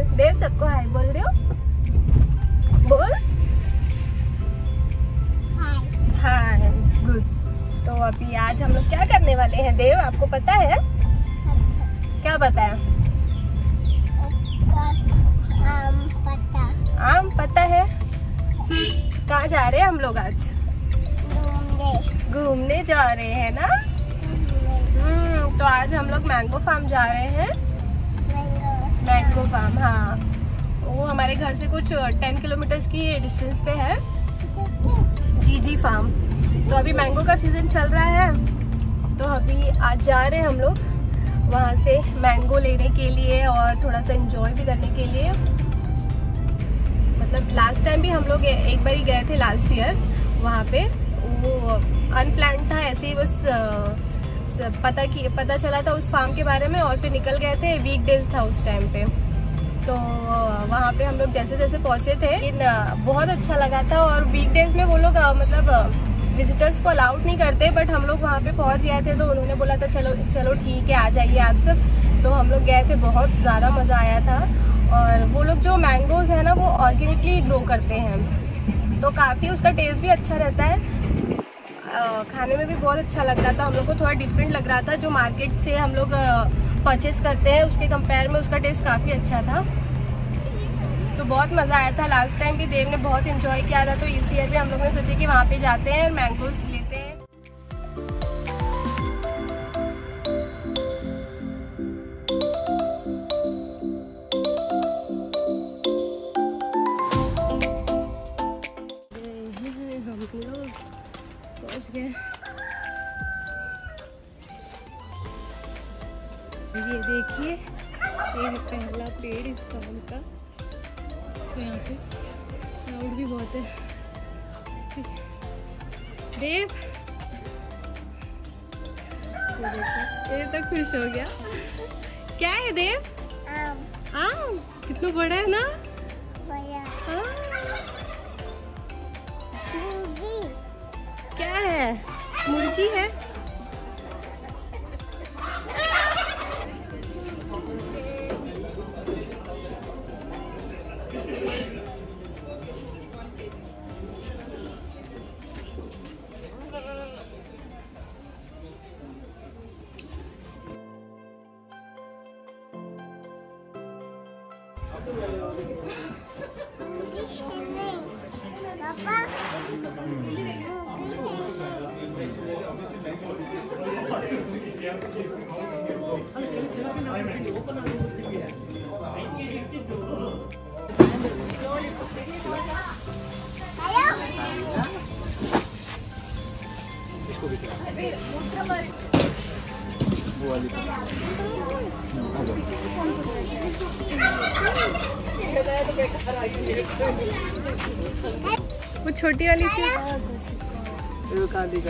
देव सबको हाय बोल दो, बोल हाय। गुड। तो अभी आज हम लोग क्या करने वाले हैं देव, आपको पता है? क्या पता है? आम पता है। कहाँ जा रहे हैं हम लोग आज? घूमने जा रहे हैं ना। तो आज हम लोग मैंगो फार्म जा रहे हैं। मैंगो फार्म, हाँ, वो हमारे घर से कुछ 10 किलोमीटर की डिस्टेंस पे है, जीजी फार्म। तो अभी मैंगो का सीजन चल रहा है, तो अभी आज जा रहे हैं हम लोग वहाँ से मैंगो लेने के लिए और थोड़ा सा एंजॉय भी करने के लिए। मतलब लास्ट टाइम भी हम लोग एक बार ही गए थे, लास्ट ईयर। वहाँ पे वो अनप्लान्ड था, ऐसे ही बस पता चला था उस फार्म के बारे में और फिर निकल गए थे। वीकडेज था उस टाइम पे, तो वहाँ पे हम लोग जैसे जैसे पहुँचे थे, लेकिन बहुत अच्छा लगा था। और वीकडेज में वो लोग मतलब विजिटर्स को अलाउड नहीं करते, बट हम लोग वहाँ पे पहुँच गए थे, तो उन्होंने बोला था चलो ठीक है, आ जाइए आप सब। तो हम लोग गए थे, बहुत ज़्यादा मज़ा आया था। और वो लोग जो मैंगोज है ना, वो ऑर्गेनिकली ग्रो करते हैं, तो काफ़ी उसका टेस्ट भी अच्छा रहता है। खाने में भी बहुत अच्छा लग रहा था, हम लोग को थोड़ा डिफरेंट लग रहा था। जो मार्केट से हम लोग परचेज करते हैं उसके कंपेयर में उसका टेस्ट काफ़ी अच्छा था। तो बहुत मज़ा आया था। लास्ट टाइम भी देव ने बहुत एंजॉय किया था, तो इस ईयर भी हम लोग ने सोचे कि वहाँ पे जाते हैं और मैंगोज लेते हैं। ये देखिए, ये है पहला पेड़ इस फार्म का। तो यहाँ पे क्राउड भी बहुत है। देव ये तो खुश हो गया। क्या है देव? आम। कितना बड़ा है ना। क्या है? मुर्गी है। वो छोटी वाली थी। काली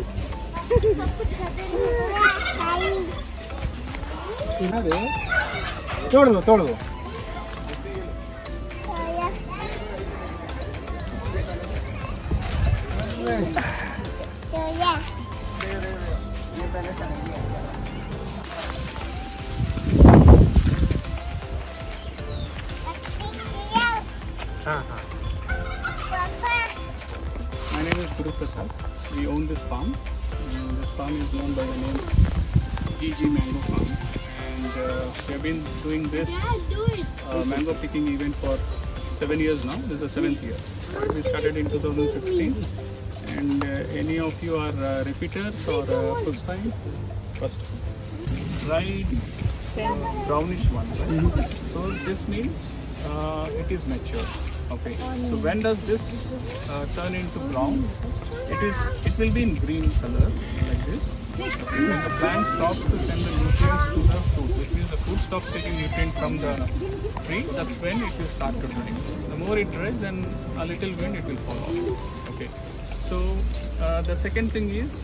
तोड़ दो। My name is Guru Prasad. We own this farm. This farm is known by the name GG Mango Farm, and we have been doing this mango picking event for 7 years now. This is the 7th year. We started in 2016, and any of you are repeaters or first time? First. Dried brownish one, right? So this means it is mature. Okay, so when does this turn into brown? It will be in green color like this. Okay, when the plant stops to send the nutrients to the fruit, which means the fruit stops taking nutrient from the tree, that's when it will start to dry. The more it dries, then a little wind, it will fall off. Okay, so the second thing is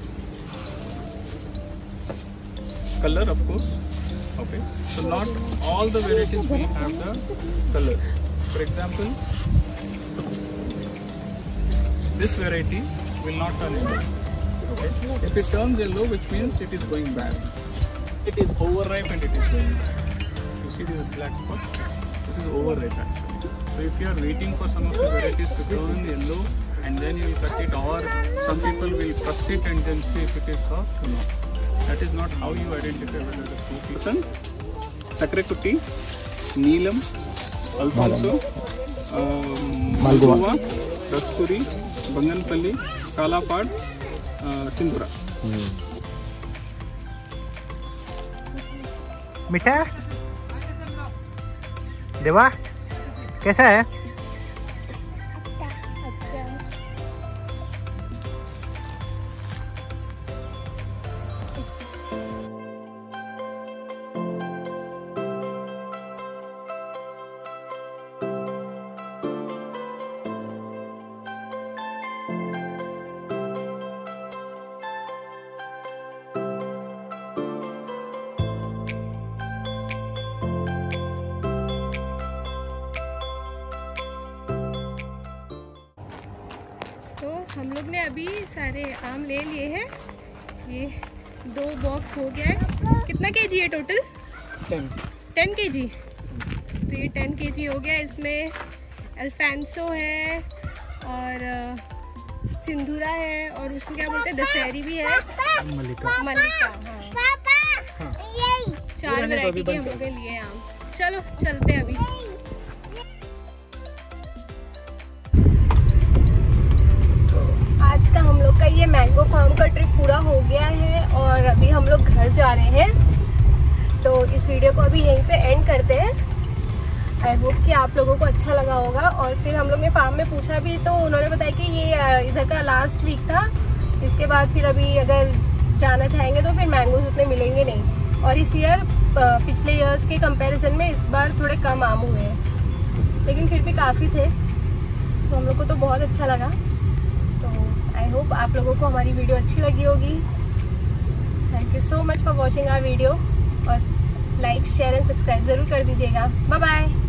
color, of course. Okay, so not all the varieties we have the colors. For example, this variety will not turn yellow. Okay, if it turns yellow, which means it is going bad. It is overripe and it is going bad. You see this black spot? this is over ripe actually. So if you are waiting for some of the varieties to turn yellow and then you will cut it, or some people will press it and then see if it is soft or not. That is not how you identify whether the fruit is on. Sakrekutti, Neelam, Alfonso, Malgova, Raspuri, Banganpalli, Kalapad, Sindhura. मीठा है देवा, कैसा है? तो हम लोग ने अभी सारे आम ले लिए हैं। ये 2 बॉक्स हो गया है। कितना केजी है टोटल? 10 केजी। तो ये 10 केजी हो गया। इसमें अल्फांसो है और सिंधुरा है और उसको क्या बोलते हैं, दशहरी भी है, मल्लिका। हाँ, 4 वैरायटी के हम लोग ने लिए आम। चलो चलते हैं अभी। आज का हम लोग का ये मैंगो फार्म का ट्रिप पूरा हो गया है और अभी हम लोग घर जा रहे हैं। तो इस वीडियो को अभी यहीं पे एंड करते हैं। आई होप कि आप लोगों को अच्छा लगा होगा। और फिर हम लोग ने फार्म में पूछा भी तो उन्होंने बताया कि ये इधर का लास्ट वीक था। इसके बाद फिर अभी अगर जाना चाहेंगे तो फिर मैंगोज उतने मिलेंगे नहीं। और इस ईयर पिछले ईयर्स के कंपैरिजन में इस बार थोड़े कम आम हुए हैं, लेकिन फिर भी काफ़ी थे। तो हम लोग को तो बहुत अच्छा लगा। तो आई होप आप लोगों को हमारी वीडियो अच्छी लगी होगी। Thank you so much for watching our video और लाइक शेयर एंड सब्सक्राइब ज़रूर कर दीजिएगा। Bye bye.